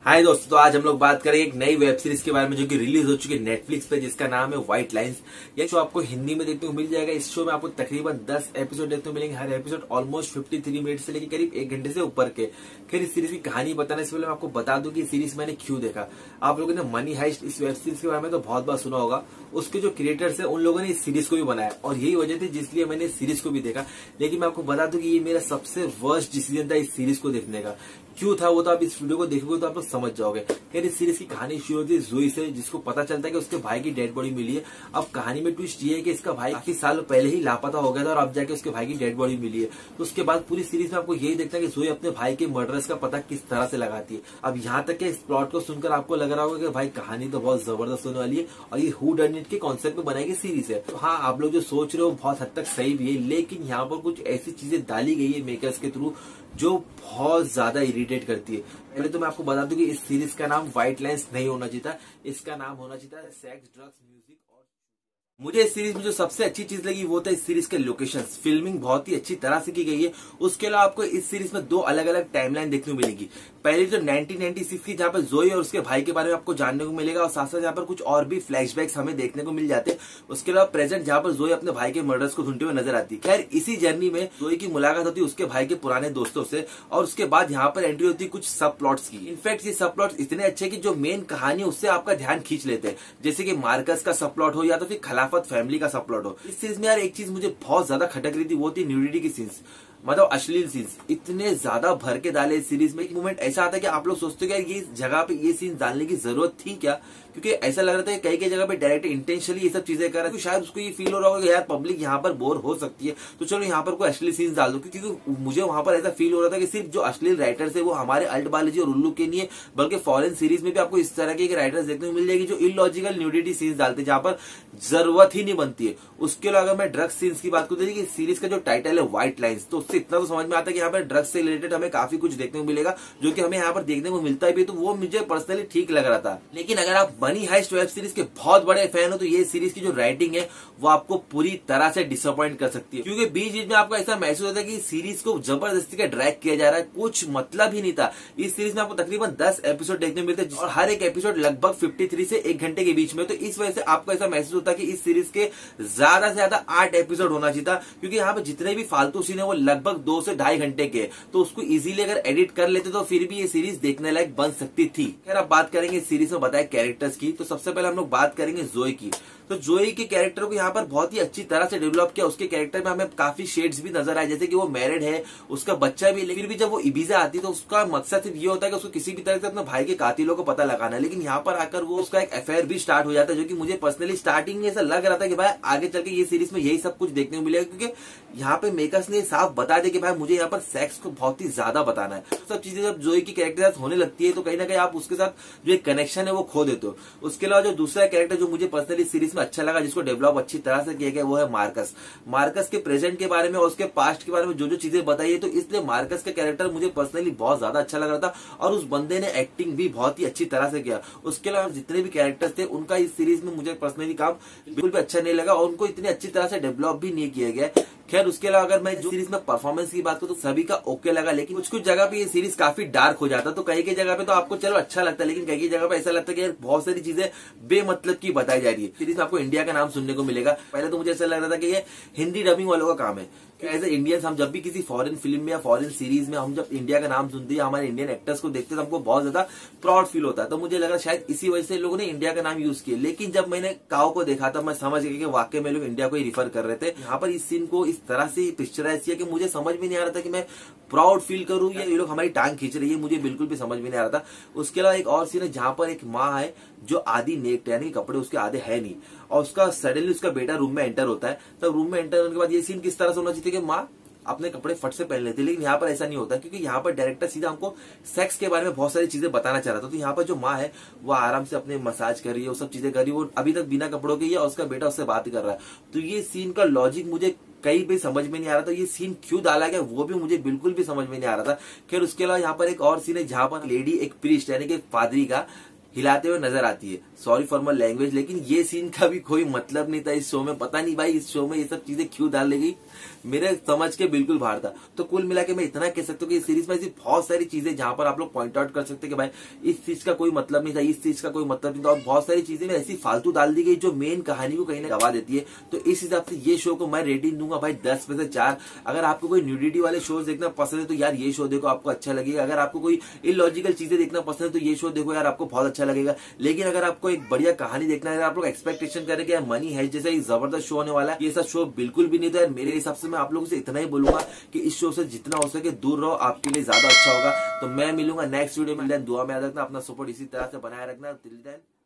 हाय दोस्तों, तो आज हम लोग बात करेंगे एक नई वेब सीरीज के बारे में जो कि रिलीज हो चुकी है नेटफ्लिक्स पे, जिसका नाम है व्हाइट लाइंस। ये शो आपको हिंदी में देखने को मिल जाएगा। इस शो में आपको तकरीबन 10 एपिसोड देखने को मिलेंगे। हर एपिसोड ऑलमोस्ट 53 मिनट से लेकर करीब 1 घंटे से ऊपर के। खैर, इस सीरीज की कहानी बताने से पहले मैं आपको बता दूं कि सीरीज मैंने क्यों देखा। आप लोगों ने मनी हाइस्ट इस वेब सीरीज के बारे में तो बहुत बार सुना होगा। उसके जो क्रिएटर्स है उन लोगों ने इस सीरीज को भी बनाया और यही वजह थी जिसलिए मैंने इस सीरीज को भी देखा। लेकिन मैं आपको बता दूं कि ये मेरा सबसे वर्स्ट डिसीजन था इस सीरीज को देखने का। क्यों था वो तो आप इस वीडियो को देखोगे तो आप लोग समझ जाओगे। खैर, इस सीरीज की कहानी शुरू होती है जोई से, जिसको पता चलता है कि उसके भाई की डेड बॉडी मिली है। अब कहानी में ट्विस्ट ये है कि इसका भाई काफी साल पहले ही लापता हो गया था और अब जाके उसके भाई की डेड बॉडी मिली है। तो उसके बाद पूरी सीरीज में आपको यही देखता है कि जोई अपने भाई के मर्डरर्स का पता किस तरह से लगाती है। अब यहाँ तक के इस प्लॉट को सुनकर आपको लग रहा होगा कि भाई कहानी तो बहुत जबरदस्त होने वाली है और ये हू डन इट के कॉन्सेप्ट में बनाई गई सीरीज है। तो हाँ, आप लोग जो सोच रहे हो बहुत हद तक सही भी है, लेकिन यहाँ पर कुछ ऐसी चीजें डाली गई है मेकर्स के थ्रू जो बहुत ज्यादा इरिटेट करती है। पहले तो मैं आपको बता दूं कि इस सीरीज का नाम व्हाइट लाइन्स नहीं होना चाहिए था, इसका नाम होना चाहिए था सेक्स, ड्रग्स, म्यूजिक। और मुझे इस सीरीज में जो सबसे अच्छी चीज लगी वो था इस सीरीज के लोकेशंस। फिल्मिंग बहुत ही अच्छी तरह से की गई है। उसके अलावा आपको इस सीरीज में 2 अलग अलग टाइमलाइन देखने को मिलेगी। पहली तो 1996 की, जहां पर जोई और उसके भाई के बारे में आपको जानने को मिलेगा और साथ साथ यहाँ पर कुछ और भी फ्लैशबैक्स हमें देखने को मिल जाते हैं। उसके अलावा प्रेजेंट, जहां पर जोई अपने भाई के मर्डर्स को ढूंढते हुए नजर आती है। खैर, इसी जर्नी में जोई की मुलाकात होती है उसके भाई के पुराने दोस्तों से और उसके बाद यहाँ पर एंट्री होती है कुछ सब प्लॉट्स की। इनफैक्ट ये सब प्लॉट्स इतने अच्छे कि जो मेन कहानी उससे आपका ध्यान खींच लेते हैं, जैसे कि मार्कस का सब प्लॉट हो या तो फिर खिलाफत फैमिली का सब प्लॉट हो। इस सीरीज में यार एक चीज मुझे बहुत ज्यादा खटक रही थी, वो थी न्यूडिटी की सीन्स, मतलब अश्लील सीन्स इतने ज्यादा भर के डाले इस सीरीज में। एक मोमेंट ऐसा आता है कि आप लोग सोचते हो कि ये जगह पे ये सीन डालने की जरूरत थी क्या, क्योंकि ऐसा लग रहा था कि कई कई जगह पे डायरेक्टर इंटेंशनली ये सब चीजें कर रहा है। शायद उसको ये फील हो रहा होगा कि यार पब्लिक यहाँ पर बोर हो सकती है, तो चलो यहाँ पर कोई अश्लील सीन्स डाल दो। क्योंकि मुझे वहां पर ऐसा फील हो रहा था कि सिर्फ जो अश्लील राइटर्स है वो हमारे अल्ट बालाजी और उल्लू के नहीं है, बल्कि फॉरेन सीरीज में भी आपको इस तरह के राइटर्स देखने को मिल जाएगी जो इलॉजिकल न्यूडिटी सीन्स डालते हैं जहां पर जरूरत ही नहीं बनती है। उसके अलावा अगर मैं ड्रग्स सीन्स की बात करूँ तो सीरीज का जो टाइटल है व्हाइट लाइन्स, तो उससे इतना तो समझ में आता है कि यहाँ पर ड्रग्स से रिलेटेड हमें काफी कुछ देखने को मिलेगा, जो कि हमें यहाँ पर देखने को मिलता भी, तो वो मुझे पर्सनली ठीक लग रहा था। लेकिन अगर आप मनी हाइस्ट वेब सीरीज के बहुत बड़े फैन हो तो ये सीरीज की जो राइटिंग है वो आपको पूरी तरह से डिसअपॉइंट कर सकती है, क्योंकि बीच बीच में आपको ऐसा महसूस होता है कि सीरीज को जबरदस्ती का ड्रैग किया जा रहा है, कुछ मतलब ही नहीं था। इस सीरीज में आपको तकरीबन 10 एपिसोड देखने को मिलते हैं और हर एक एपिसोड लगभग 53 से 1 घंटे के बीच में। तो इस वजह से आपको ऐसा महसूस होता है कि इस सीरीज के ज्यादा से ज्यादा 8 एपिसोड होना चाहिए था, क्योंकि यहाँ पे जितने भी फालतू सीन है वो लगभग 2 से 2.5 घंटे के, तो उसको इजीली अगर एडिट कर लेते तो फिर भी ये सीरीज देखने लायक बन सकती थी। खैर, अब बात करेंगे इस सीरीज में बताए कैरेक्टर्स की, तो सबसे पहले हम लोग बात करेंगे जोई की। तो जोई के कैरेक्टर को यहाँ पर बहुत ही अच्छी तरह से डेवलप किया। उसके कैरेक्टर में हमें काफी शेड्स भी नजर आए, जैसे कि वो मैरिड है, उसका बच्चा भी, लेकिन भी जब वो इबीजा आती है तो उसका मकसद सिर्फ ये होता है कि उसको किसी भी तरह से अपने भाई के कातिलों को पता लगाना है। लेकिन यहाँ पर आकर वो उसका एक अफेयर भी स्टार्ट हो जाता है, जो कि मुझे पर्सनली स्टार्टिंग में ऐसा लग रहा था कि भाई आगे चल के ये सीरीज में यही सब कुछ देखने को मिलेगा, क्योंकि यहाँ पे मेकर्स ने साफ बता दिया कि भाई मुझे यहाँ पर सेक्स को बहुत ही ज्यादा बताना है। तो सब चीजें जब जोई की कैरेक्टर होने लगती है तो कहीं ना कहीं आप उसके साथ जो एक कनेक्शन है वो खो देते हो। उसके अलावा जो दूसरा कैरेक्टर जो मुझे पर्सनली सीरीज में अच्छा लगा, जिसको डेवलप अच्छी तरह से किया गया, वो है मार्कस। मार्कस के प्रेजेंट के बारे में और उसके पास्ट के बारे में जो जो चीजें बताई है, तो इसलिए मार्कस का कैरेक्टर मुझे पर्सनली बहुत ज्यादा अच्छा लग रहा था और उस बंदे ने एक्टिंग भी बहुत ही अच्छी तरह से किया। उसके अलावा जितने भी कैरेक्टर्स थे उनका इस सीरीज में मुझे पर्सनली काम बिल्कुल भी अच्छा नहीं लगा और उनको इतनी अच्छी तरह से डेवलप भी नहीं किया गया। खैर, उसके अलावा अगर मैं जो सीरीज में परफॉर्मेंस की बात करूं तो सभी का ओके लगा, लेकिन कुछ कुछ जगह पे ये सीरीज काफी डार्क हो जाता, तो कई कई जगह पे तो आपको चलो अच्छा लगता है, लेकिन कई कई जगह पे ऐसा लगता है कि बहुत सारी चीजें बेमतलब की बताई जा रही है। सीरीज में आपको इंडिया का नाम सुनने को मिलेगा। पहले तो मुझे ऐसा लग रहा था कि ये हिंदी डबिंग वालों का काम है। एज ए इंडियंस हम जब भी किसी फॉरेन फिल्म में या फॉरेन सीरीज में हम जब इंडिया का नाम सुनते हैं, हमारे इंडियन एक्टर्स को देखते हैं, तो हमको बहुत ज्यादा प्राउड फील होता है। तो मुझे लगा शायद इसी वजह से लोगों ने इंडिया का नाम यूज किया, लेकिन जब मैंने काओ को देखा था मैं समझ गया कि वाकई में लोग इंडिया को ही रिफर कर रहे थे। यहाँ पर इस सीन को इस तरह से पिक्चराइज किया कि मुझे समझ में नहीं आ रहा था कि मैं प्राउड फील करूं या ये लोग हमारी टांग खींच रही है, मुझे बिल्कुल भी समझ में नहीं आ रहा था। उसके अलावा एक और सीन है जहां पर एक माँ है जो आधी नेक्ड, यानी कपड़े उसके आधे है नहीं, और उसका सडनली उसका बेटा रूम में एंटर होता है। तब रूम में एंटर होने के बाद ये सीन किस तरह से होना चाहिए कि माँ अपने कपड़े फट से पहन लेते, लेकिन यहाँ पर ऐसा नहीं होता, क्योंकि यहाँ पर डायरेक्टर सीधा हमको सेक्स के बारे में बहुत सारी चीजें बताना चाह रहा था। तो यहाँ पर जो माँ है वो आराम से अपने मसाज कर रही है, वो सब चीजें कर रही है, वो अभी तक बिना कपड़ों के ही है और उसका बेटा उससे बात कर रहा है। तो ये सीन का लॉजिक मुझे कहीं भी समझ में नहीं आ रहा था, ये सीन क्यों डाला गया वो भी मुझे बिल्कुल भी समझ में नहीं आ रहा था। खैर, उसके अलावा यहाँ पर एक और सीन है जहां पर लेडी एक प्रीस्ट यानी कि पादरी का हिलाते हुए नजर आती है। सॉरी फॉर माय लैंग्वेज, लेकिन ये सीन का भी कोई मतलब नहीं था इस शो में। पता नहीं भाई इस शो में ये सब चीजें क्यों डाल दी गई। मेरे समझ के बिल्कुल बाहर था। तो कुल मिला के मैं इतना कह सकता हूँ कि इस सीरीज में ऐसी बहुत सारी चीजें जहां पर आप लोग पॉइंट आउट कर सकते हैं कि भाई इस चीज का कोई मतलब नहीं था, इस चीज का कोई मतलब नहीं था, और बहुत सारी चीजें ऐसी फालतू डाल दी गई जो मेन कहानी को कहीं ना गवा देती है। तो इस हिसाब से ये शो को मैं रेटिंग दूंगा भाई 10 में से 4। अगर आपको कोई न्यूडिटी वाले शोज देखना पसंद है तो यार ये शो देखो, आपको अच्छा लगेगा। अगर आपको कोई इलॉजिकल चीजें देखना पसंद है तो ये शो देखो यार, आपको बहुत अच्छा लगेगा। लेकिन अगर आपको एक बढ़िया कहानी देखना है, आप लोग एक्सपेक्टेशन करें कि मनी है जैसा एक जबरदस्त शो होने वाला है, ये सब शो बिल्कुल भी नहीं था। मेरे हिसाब से मैं आप लोगों से इतना ही बोलूंगा कि इस शो से जितना हो सके दूर रहो, आपके लिए ज्यादा अच्छा होगा। तो मैं मिलूंगा नेक्स्ट वीडियो में। दुआ में याद रखना, अपना सपोर्ट इसी तरह से बनाए रखना। Till then